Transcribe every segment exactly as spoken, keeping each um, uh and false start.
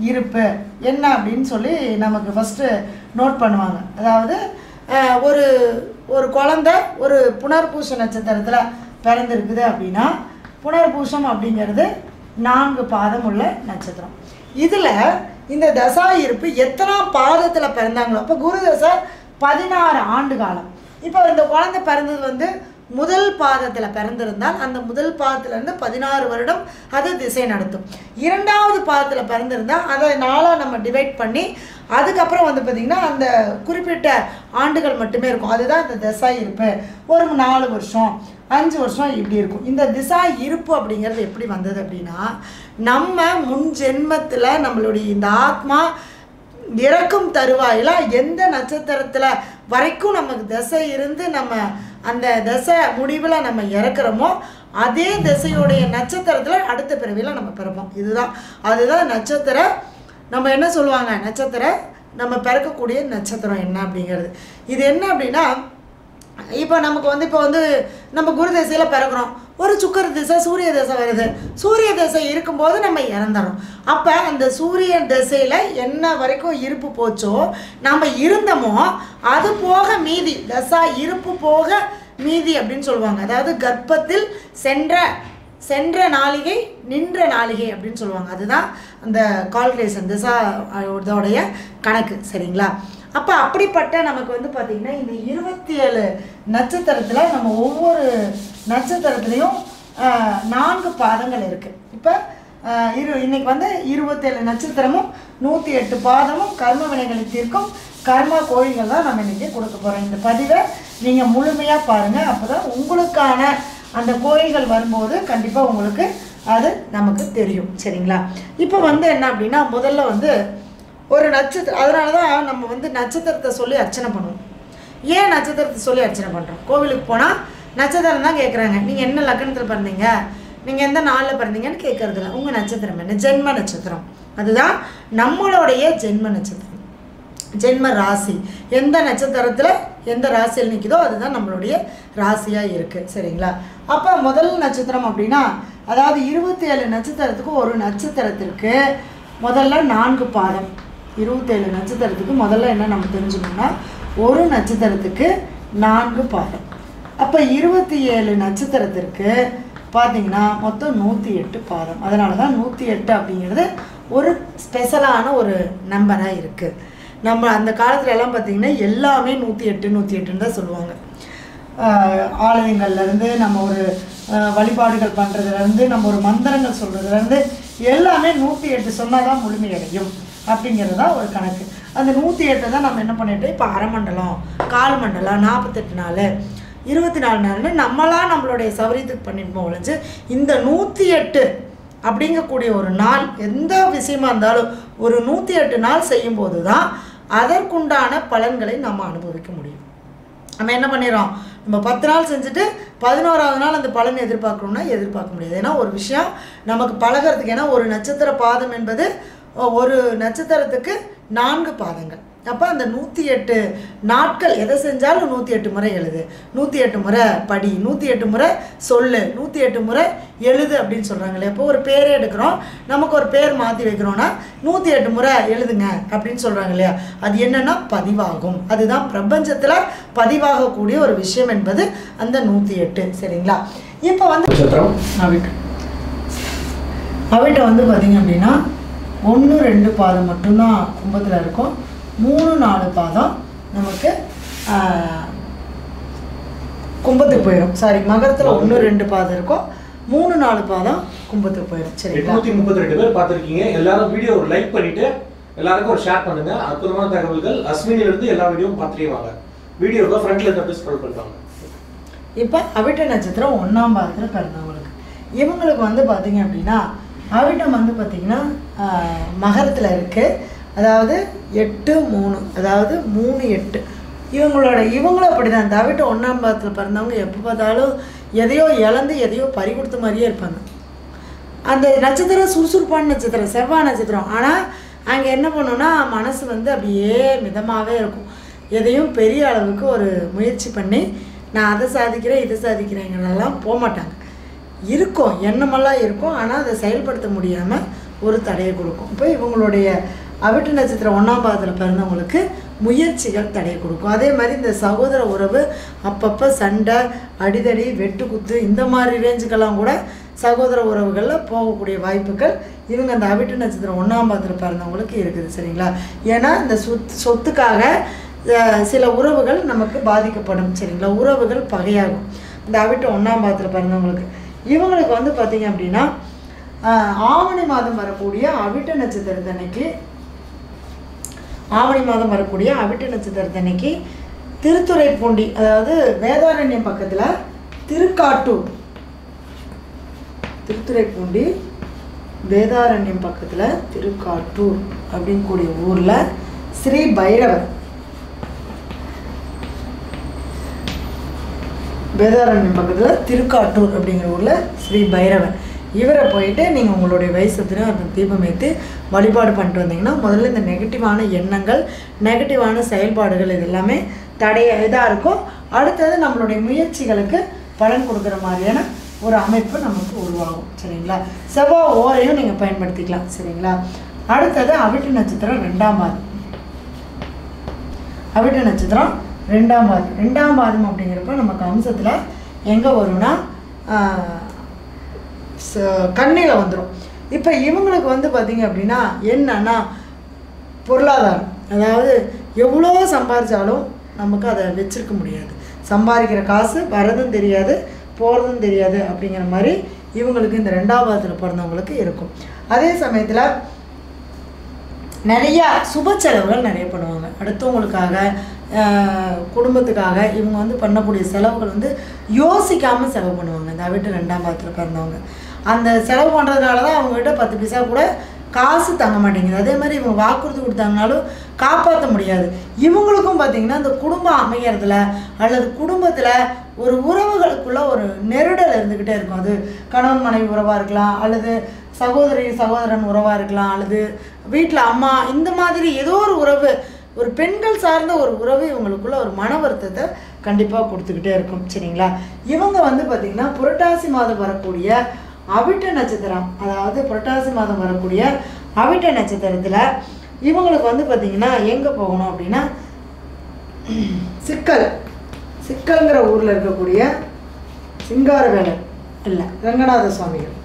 இருப்பு என்ன அப்படின்னு சொல்லி நமக்கு ஃபஸ்ட்டு நோட் பண்ணுவாங்க. அதாவது ஒரு ஒரு குழந்தை ஒரு புனர்பூச நட்சத்திரத்தில் பிறந்திருக்குது அப்படின்னா புனர்பூசம் அப்படிங்கிறது நான்கு பாதம் உள்ள நட்சத்திரம். இதில் இந்த தசா இருப்பு எத்தனாம் பாதத்தில் பிறந்தாங்களோ, அப்போ குரு தசை பதினாறு ஆண்டு காலம். இப்போ இந்த குழந்தை பிறந்தது வந்து முதல் பாதத்தில் பிறந்திருந்தால் அந்த முதல் பாதத்திலேருந்து பதினாறு வருடம் அது திசை நடத்தும். இரண்டாவது பாதத்தில் பிறந்திருந்தால் அதை நாளாக நம்ம டிவைட் பண்ணி அதுக்கப்புறம் வந்து பார்த்திங்கன்னா அந்த குறிப்பிட்ட ஆண்டுகள் மட்டுமே இருக்கும். அதுதான் இந்த திசா இருப்பு. ஒரு நாலு வருஷம் அஞ்சு வருஷம் இப்படி இருக்கும். இந்த திசா இருப்பு அப்படிங்கிறது எப்படி வந்தது அப்படின்னா, நம்ம முன் ஜென்மத்தில் நம்மளுடைய இந்த ஆத்மா இறக்கும் தருவாயில் எந்த நட்சத்திரத்தில் வரைக்கும் நமக்கு திசை இருந்து நம்ம அந்த திசை முடிவில் நம்ம இறக்குறோமோ அதே திசையுடைய நட்சத்திரத்தில் அடுத்த பிறவியில் நம்ம பிறப்போம். இதுதான் அதுதான் நட்சத்திர நம்ம என்ன சொல்லுவாங்க, நட்சத்திர நம்ம பிறக்கக்கூடிய நட்சத்திரம் என்ன அப்படிங்கிறது. இது என்ன அப்படின்னா, இப்போ நமக்கு வந்து இப்போ வந்து நம்ம குரு திசையில் பிறக்கிறோம், ஒரு சுக்கர திசை சூரிய திசை வருது. சூரிய திசை இருக்கும்போது நம்ம இறந்துறோம். அப்போ அந்த சூரிய திசையில் என்ன வரைக்கும் இருப்பு போச்சோ நம்ம இருந்தோமோ அது போக மீதி தசா இருப்பு போக மீதி அப்படின்னு சொல்லுவாங்க. அதாவது கர்ப்பத்தில் சென்ற சென்ற நாளிகை நின்ற நாளிகை அப்படின்னு சொல்லுவாங்க. அதுதான் அந்த கால்குலேஷன் திசா இதோடைய கணக்கு. சரிங்களா? அப்போ அப்படிப்பட்ட நமக்கு வந்து பார்த்திங்கன்னா இந்த இருபத்தி ஏழு நட்சத்திரத்தில் நம்ம ஒவ்வொரு நட்சத்திரத்துலேயும் நான்கு பாதங்கள் இருக்குது. இப்போ இரு இன்றைக்கி வந்து இருபத்தேழு நட்சத்திரமும் நூற்றி எட்டு பாதமும் கர்ம வினைகளை தீர்க்கும் கர்ம கோயில்கள் தான் நம்ம இன்றைக்கி கொடுக்க போகிறோம். இந்த பதிவை நீங்கள் முழுமையாக பாருங்கள். அப்போ தான் உங்களுக்கான அந்த கோயில்கள் வரும்போது கண்டிப்பாக உங்களுக்கு அது நமக்கு தெரியும். சரிங்களா? இப்போ வந்து என்ன அப்படின்னா, முதல்ல வந்து ஒரு நட்சத்திரம், அதனால தான் நம்ம வந்து நட்சத்திரத்தை சொல்லி அர்ச்சனை பண்ணுவோம். ஏன் நட்சத்திரத்தை சொல்லி அர்ச்சனை பண்ணுறோம்? கோவிலுக்கு போனால் நட்சத்திரம் தான் கேட்குறாங்க. நீங்கள் என்ன லக்னத்தில் பிறந்தீங்க, நீங்கள் எந்த நாளில் பிறந்தீங்கன்னு கேட்குறதில்ல. உங்கள் நட்சத்திரம் என்ன? ஜென்ம நட்சத்திரம். அதுதான் நம்மளுடைய ஜென்ம நட்சத்திரம், ஜென்ம ராசி. எந்த நட்சத்திரத்தில் எந்த ராசியில் நிற்குதோ அதுதான் நம்மளுடைய ராசியாக இருக்குது. சரிங்களா? அப்போ முதல் நட்சத்திரம் அப்படின்னா, அதாவது இருபத்தி ஏழு நட்சத்திரத்துக்கு ஒரு நட்சத்திரத்திற்கு முதல்ல நான்கு பாதம். இருபத்தேழு நட்சத்திரத்துக்கு முதல்ல என்ன நம்ம தெரிஞ்சுக்கணும்னா, ஒரு நட்சத்திரத்துக்கு நான்கு பாதம். அப்போ இருபத்தி ஏழு நட்சத்திரத்திற்கு பார்த்திங்கன்னா மொத்தம் நூற்றி எட்டு பாதம். அதனால தான் நூற்றி எட்டு அப்படிங்கிறது ஒரு ஸ்பெஷலான ஒரு நம்பராக இருக்குது. நம்ம அந்த காலத்துல எல்லாம் பார்த்திங்கன்னா எல்லாமே நூற்றி எட்டு நூற்றி எட்டுன்னு தான் சொல்லுவாங்க. ஆலயங்கள்லேருந்து நம்ம ஒரு வழிபாடுகள் பண்ணுறதுலேருந்து நம்ம ஒரு மந்திரங்கள் சொல்கிறதுலேருந்து எல்லாமே நூற்றி எட்டு சொன்னால் தான் முழுமையடையும் அப்படிங்கிறது தான் ஒரு கணக்கு. அந்த நூற்றி எட்டை தான் நம்ம என்ன பண்ணிட்டோம், இப்போ அரை மண்டலம், கால் மண்டலம், நாற்பத்தெட்டு நாள், இருபத்தி நாலு நாள்னு நம்மளாம் நம்மளுடைய சௌரியத்துக்கு பண்ணிட்டு ஒழிஞ்சு இந்த நூற்றி எட்டு அப்படிங்கக்கூடிய ஒரு நாள் எந்த விஷயமா இருந்தாலும் ஒரு நூற்றி எட்டு நாள் செய்யும்போது தான் அதற்குண்டான பலன்களை நம்ம அனுபவிக்க முடியும். நம்ம என்ன பண்ணிடுறோம், நம்ம பத்து நாள் செஞ்சுட்டு பதினோராவது நாள் அந்த பலன் எதிர்பார்க்கணும்னா எதிர்பார்க்க முடியாது. ஏன்னா ஒரு விஷயம் நமக்கு பழகிறதுக்கு, ஏன்னா ஒரு நட்சத்திர பாதம் என்பது ஒரு நட்சத்திரத்துக்கு நான்கு பாதங்கள். அப்போ அந்த நூற்றி எட்டு நாட்கள் எதை செஞ்சாலும் நூற்றி எட்டு முறை எழுது, நூற்றி எட்டு முறை படி, நூற்றி எட்டு முறை சொல்லு, நூற்றி எட்டு முறை எழுது அப்படின்னு சொல்கிறாங்களே. இப்போ ஒரு பேரே எடுக்கிறோம், நமக்கு ஒரு பேர் மாற்றி வைக்கிறோன்னா நூற்றி எட்டு முறை எழுதுங்க அப்படின்னு சொல்கிறாங்க இல்லையா. அது என்னென்னா பதிவாகும். அதுதான் பிரபஞ்சத்தில் பதிவாகக்கூடிய ஒரு விஷயம் என்பது அந்த நூற்றி எட்டு. சரிங்களா? இப்போ வந்து அவிட்ட அவிட்ட வந்து பார்த்திங்க அப்படின்னா ஒன்று ரெண்டு பாதம் மட்டும்தான் கும்பத்தில் இருக்கும். மூணு நாலு பாதம் நமக்கு கும்பத்துக்கு போயிடும். சாரி, மகரத்தில் ஒன்று ரெண்டு பாதம் இருக்கும், மூணு நாலு பாதம் கும்பத்துக்கு போயிடும். சரி, எட்நூத்தி முப்பத்தி ரெண்டு பேர் பார்த்துருக்கீங்க. எல்லாரும் வீடியோ ஒரு லைக் பண்ணிட்டு எல்லாருக்கும் ஒரு ஷேர் பண்ணுங்க. அற்புதமான தகவல்கள் அஸ்வினில இருந்து எல்லா வீடியோவும் பார்த்துட்டே வாங்க. வீடியோவை ஃப்ரண்ட்ல இருந்து ஸ்க்ரோல் பண்ணுவாங்க. இப்போ அவிட்ட நட்சத்திரம் ஒன்றாம் பாதத்தில் பிறந்தவங்களுக்கு இவங்களுக்கு வந்து பார்த்தீங்க அப்படின்னா அவிட்டம் வந்து பார்த்திங்கன்னா மகரத்தில் இருக்குது. அதாவது எட்டு மூணு, அதாவது மூணு எட்டு இவங்களோட இவங்களும் அப்படி தான். அந்த அவிட்டம் ஒன்றாம் பாதத்தில் பிறந்தவங்க எப்போ பார்த்தாலும் எதையோ இழந்து எதையோ பறி கொடுத்த மாதிரியே இருப்பாங்க. அந்த நட்சத்திரம் சுறுசுறுப்பான நட்சத்திரம், செவ்வாய் நட்சத்திரம். ஆனால் அங்கே என்ன பண்ணோன்னா மனசு வந்து அப்படியே மிதமாகவே இருக்கும். எதையும் பெரிய அளவுக்கு ஒரு முயற்சி பண்ணி நான் அதை சாதிக்கிறேன் இதை சாதிக்கிறேங்கிறதெல்லாம் போக மாட்டாங்க. இருக்கும், எண்ணமெல்லாம் இருக்கும், ஆனால் அதை செயல்படுத்த முடியாமல் ஒரு தடையை கொடுக்கும். இப்போ இவங்களுடைய அவிட்ட நட்சத்திரம் ஒன்றாம் பாதத்தில் பிறந்தவங்களுக்கு முயற்சிகள் தடையை கொடுக்கும். அதே மாதிரி இந்த சகோதர உறவு அப்பப்போ சண்டை, அடிதடி, வெட்டுக்குத்து இந்த மாதிரி ரேஞ்சுக்கெல்லாம் கூட சகோதர உறவுகளில் போகக்கூடிய வாய்ப்புகள் இவங்க அந்த அவிட்ட நட்சத்திரம் ஒன்றாம் பாதத்தில் பிறந்தவங்களுக்கு இருக்குது. சரிங்களா? ஏன்னா இந்த சொத்து சொத்துக்காக சில உறவுகள் நமக்கு பாதிக்கப்படும். சரிங்களா? உறவுகள் பகையாகும் இந்த அவிட்ட ஒன்றாம் பாதத்தில் பிறந்தவங்களுக்கு. இவங்களுக்கு வந்து பார்த்திங்க அப்படின்னா ஆவணி மாதம் வரக்கூடிய அவிட்ட நட்சத்திரத்தன்னைக்கு ஆவணி மாதம் வரக்கூடிய அவிட்ட நட்சத்திரத்தன்னைக்கு திருத்துறைப்பூண்டி, அதாவது வேதாரண்யம் பக்கத்தில் திருக்காட்டூர், திருத்துறைப்பூண்டி வேதாரண்யம் பக்கத்தில் திருக்காட்டூர் அப்படின்னு கூடிய ஊரில் ஸ்ரீ பைரவர், வேதாரண்யம் பக்கத்தில் திருக்காட்டூர் அப்படிங்கிற ஊரில் ஸ்ரீ பைரவர், இவரை போயிட்டு நீங்கள் உங்களுடைய வயசத்துலையும் அந்த தீபம் ஏற்றி வழிபாடு பண்ணிட்டு வந்தீங்கன்னா முதல்ல இந்த நெகட்டிவான எண்ணங்கள், நெகட்டிவான செயல்பாடுகள் இது எல்லாமே தடைய இதாக இருக்கும். அடுத்தது நம்மளுடைய முயற்சிகளுக்கு பலன் கொடுக்குற மாதிரியான ஒரு அமைப்பு நமக்கு உருவாகும். சரிங்களா? செவ்வாய் ஓரையும் நீங்கள் பயன்படுத்திக்கலாம். சரிங்களா? அடுத்தது அவிட்ட நட்சத்திரம் ரெண்டாம் பாதம். அவிட்ட நட்சத்திரம் ரெண்டாம் பாதம் ரெண்டாம் பாதம் அப்படிங்கிறப்ப நமக்கு அம்சத்தில் எங்கே வரும்னா கண்ணியில் வந்துடும். இப்போ இவங்களுக்கு வந்து பார்த்திங்க அப்படின்னா என்னன்னா பொருளாதாரம், அதாவது எவ்வளோ சம்பாதிச்சாலும் நமக்கு அதை வச்சிருக்க முடியாது. சம்பாதிக்கிற காசு வரதும் தெரியாது, போகிறதும் தெரியாது அப்படிங்கிற மாதிரி இவங்களுக்கு இந்த ரெண்டாம் பாதத்தில் பிறந்தவங்களுக்கு இருக்கும். அதே சமயத்தில் நிறையா சுப செலவுகள் நிறைய பண்ணுவாங்க. அடுத்தவங்களுக்காக, குடும்பத்துக்காக இவங்க வந்து பண்ணக்கூடிய செலவுகள் வந்து யோசிக்காமல் செலவு பண்ணுவாங்க. இந்த அவிட்ட ரெண்டாம் பாதத்தில் பிறந்தவங்க அந்த செலவு பண்ணுறதுனால தான் அவங்ககிட்ட பத்து பைசா கூட காசு தங்க மாட்டேங்குது. அதே மாதிரி இவங்க வாக்குறுதி கொடுத்தாங்கனாலும் காப்பாற்ற முடியாது. இவங்களுக்கும் பார்த்திங்கன்னா இந்த குடும்பம் அமைகிறதுல அல்லது குடும்பத்தில் ஒரு உறவுகளுக்குள்ள ஒரு நெருடல் இருந்துக்கிட்டே இருக்கும். அது கணவன் மனைவி உறவாக இருக்கலாம், அல்லது சகோதரி சகோதரன் உறவாக இருக்கலாம், அல்லது வீட்டில் அம்மா, இந்த மாதிரி ஏதோ ஒரு உறவு, ஒரு பெண்கள் சார்ந்த ஒரு உறவு இவங்களுக்குள்ள ஒரு மன வருத்தத்தை கண்டிப்பாக கொடுத்துக்கிட்டே இருக்கும். சரிங்களா? இவங்க வந்து பார்த்திங்கன்னா புரட்டாசி மாதம் வரக்கூடிய அவிட்ட நட்சத்திரம், அதாவது புரட்டாசி மாதம் வரக்கூடிய அவிட்ட நட்சத்திரத்தில் இவங்களுக்கு வந்து பார்த்திங்கன்னா எங்கே போகணும் அப்படின்னா சிக்கல் சிக்கல்ங்கிற ஊரில் இருக்கக்கூடிய சிங்காரவேலர் இல்லை ரங்கநாத சுவாமிகள்,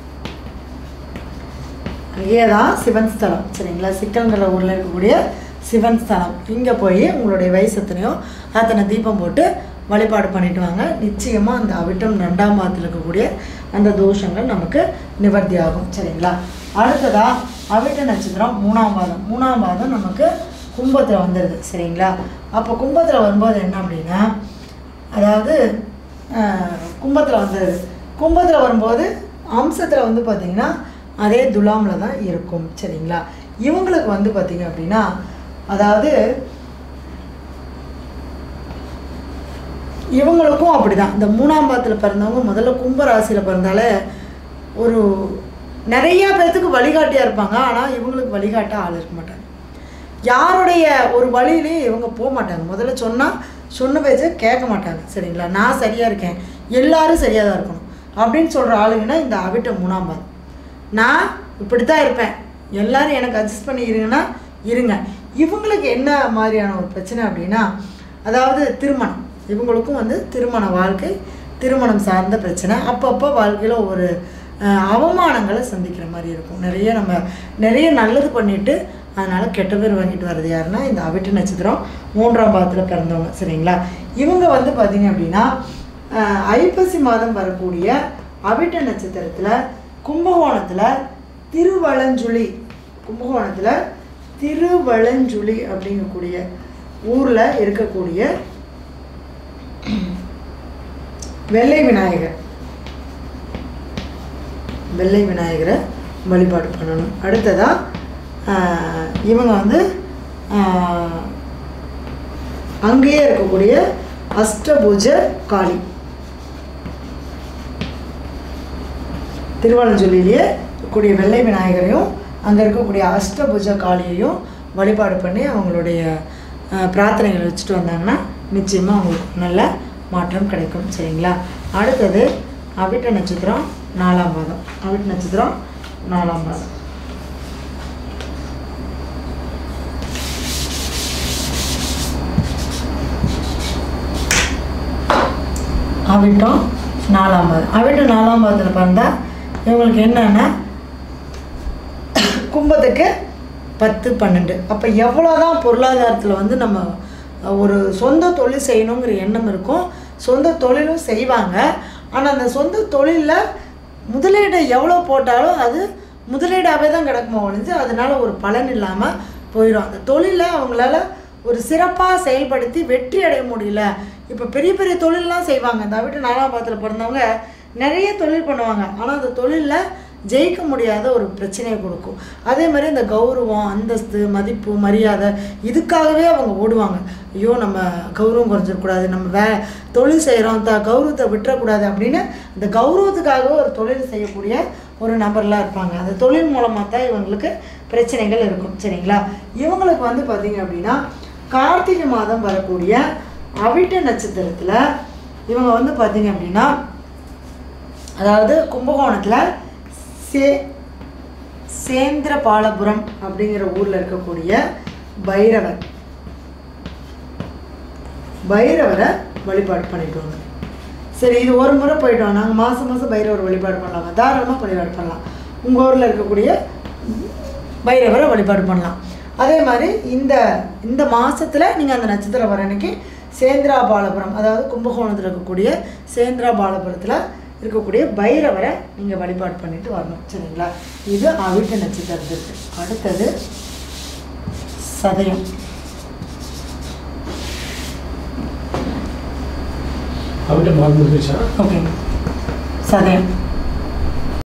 அங்கேயே தான் சிவன் ஸ்தலம். சரிங்களா? சிக்கல்ங்கிற ஊரில் இருக்கக்கூடிய சிவன் ஸ்தலம், இங்கே போய் உங்களுடைய வயசு எத்தனையோ அத்தனை தீபம் போட்டு வழிபாடு பண்ணிட்டு வாங்க. நிச்சயமாக அந்த அவிட்டம் ரெண்டாம் பாதத்தில் இருக்கக்கூடிய அந்த தோஷங்கள் நமக்கு நிவர்த்தி ஆகும். சரிங்களா? அடுத்ததாக அவிட்ட நட்சத்திரம் மூணாம் பாதம். மூணாம் பாதம் நமக்கு கும்பத்தில் வந்துடுது. சரிங்களா? அப்போ கும்பத்தில் வரும்போது என்ன அப்படின்னா, அதாவது கும்பத்தில் வந்துடுது. கும்பத்தில் வரும்போது அம்சத்தில் வந்து பார்த்திங்கன்னா அதே துலாமில் தான் இருக்கும். சரிங்களா? இவங்களுக்கு வந்து பார்த்திங்க அப்படின்னா, அதாவது இவங்களுக்கும் அப்படி தான். இந்த மூணாம் பாதத்தில் பிறந்தவங்க முதல்ல கும்ப ராசியில் பிறந்தாலே ஒரு நிறையா பேர்த்துக்கு வழிகாட்டியாக இருப்பாங்க. ஆனால் இவங்களுக்கு வழிகாட்ட ஆள் இருக்க மாட்டாங்க. யாருடைய ஒரு வழியிலையும் இவங்க போக மாட்டாங்க. முதல்ல சொன்னால் சொன்ன பேச்சை கேட்க மாட்டாங்க. சரிங்களா? நான் சரியாக இருக்கேன், எல்லாரும் சரியாக தான் இருக்கணும் அப்படின்னு சொல்கிற ஆளுங்கன்னா இந்த அவிட்ட மூணாம் பாதம். நான் இப்படி தான் இருப்பேன், எல்லோரும் எனக்கு அட்ஜஸ்ட் பண்ணி இருங்கன்னா இருங்க. இவங்களுக்கு என்ன மாதிரியான ஒரு பிரச்சனை அப்படின்னா, அதாவது திருமணம், இவங்களுக்கும் வந்து திருமண வாழ்க்கை, திருமணம் சார்ந்த பிரச்சனை, அப்பப்போ வாழ்க்கையில் ஒரு அவமானங்களை சந்திக்கிற மாதிரி இருக்கும். நிறைய நம்ம நிறைய நல்லது பண்ணிவிட்டு அதனால் கெட்ட பேர் வாங்கிட்டு வர்றது யாருன்னா இந்த அவிட்ட நட்சத்திரம் மூன்றாம் பாதத்தில் பிறந்தவங்க. சரிங்களா? இவங்க வந்து பார்த்திங்க அப்படின்னா ஐப்பசி மாதம் வரக்கூடிய அவிட்ட நட்சத்திரத்தில் கும்பகோணத்தில் திருவளஞ்சுழி, கும்பகோணத்தில் திருவளஞ்சுழி அப்படிங்கக்கூடிய ஊரில் இருக்கக்கூடிய வெள்ளை விநாயகர், வெள்ளை விநாயகரை வழிபாடு பண்ணணும். அடுத்ததாக இவங்க வந்து அங்கேயே இருக்கக்கூடிய அஷ்டபூஜ காளி, திருவளஞ்சொல்லியிலேயே இருக்கக்கூடிய வெள்ளை விநாயகரையும் அங்கே இருக்கக்கூடிய அஷ்டபூஜ காளியையும் வழிபாடு பண்ணி அவங்களுடைய பிரார்த்தனைகளை வச்சுட்டு வந்தாங்கன்னா நிச்சயமாக அவங்களுக்கு நல்ல மாற்றம் கிடைக்கும். சரிங்களா? அடுத்தது அவிட்ட நட்சத்திரம் நாலாம் பாதம். அவிட்ட நட்சத்திரம் நாலாம் பாதம் அவிட்டம் நாலாம் பாதம். அவிட்டம் நாலாம் பாதத்தில் பிறந்தா இவங்களுக்கு என்னென்னா கும்பத்துக்கு பத்து பன்னெண்டு. அப்போ எவ்வளோதான் பொருளாதாரத்தில் வந்து நம்ம ஒரு சொந்த தொழில் செய்யணுங்கிற எண்ணம் இருக்கும், சொந்த தொழிலும் செய்வாங்க. ஆனால் அந்த சொந்த தொழிலில் முதலீடு எவ்வளோ போட்டாலும் அது முதலீடாகவே தான் கிடக்குமா ஒழிஞ்சு அதனால் ஒரு பலன் இல்லாமல் போயிடும். அந்த தொழிலை அவங்களால ஒரு சிறப்பாக செயல்படுத்தி வெற்றி அடைய முடியல. இப்போ பெரிய பெரிய தொழிலெலாம் செய்வாங்க. இந்த வீட்டு நாலாம் பாதத்தில் பிறந்தவங்க நிறைய தொழில் பண்ணுவாங்க, ஆனால் அந்த தொழிலில் ஜெயிக்க முடியாத ஒரு பிரச்சனையை கொடுக்கும். அதே மாதிரி இந்த கௌரவம், அந்தஸ்து, மதிப்பு, மரியாதை இதுக்காகவே அவங்க ஓடுவாங்க. ஐயோ நம்ம கௌரவம் குறைஞ்சிடக்கூடாது, நம்ம வே தொழில் செய்கிறோம் த கௌரவத்தை விட்டுறக்கூடாது அப்படின்னு இந்த கௌரவத்துக்காகவே ஒரு தொழில் செய்யக்கூடிய ஒரு நபர்லாம் இருப்பாங்க. அந்த தொழில் மூலமாக தான் இவங்களுக்கு பிரச்சனைகள் இருக்கும். சரிங்களா? இவங்களுக்கு வந்து பார்த்திங்க அப்படின்னா கார்த்திகை மாதம் வரக்கூடிய அவிட்ட நட்சத்திரத்தில் இவங்க வந்து பார்த்திங்க அப்படின்னா அதாவது கும்பகோணத்தில் சே சேந்திரபாலபுரம் அப்படிங்கிற ஊரில் இருக்கக்கூடிய பைரவர் பைரவரை வழிபாடு பண்ணிக்குவாங்க. சரி, இது ஒரு முறை போயிட்டோம், நாங்கள் மாதம் மாதம் பைரவர் வழிபாடு பண்ணலாமா? தாராளமாக வழிபாடு பண்ணலாம். உங்கள் ஊரில் இருக்கக்கூடிய பைரவரை வழிபாடு பண்ணலாம். அதே மாதிரி இந்த இந்த மாதத்தில் நீங்கள் அந்த நட்சத்திரம் வர அன்னைக்கு சேந்திராபாலபுரம், அதாவது கும்பகோணத்தில் இருக்கக்கூடிய சேந்திராபாலபுரத்தில் இருக்கக்கூடிய பைரவரை நீங்கள் வழிபாடு பண்ணிட்டு வரணும். சரிங்களா? இது அவிட்ட நட்சத்திரத்துக்கு. அடுத்தது சதயம். அவிட்ட மாதம். ஓகே, சதயம்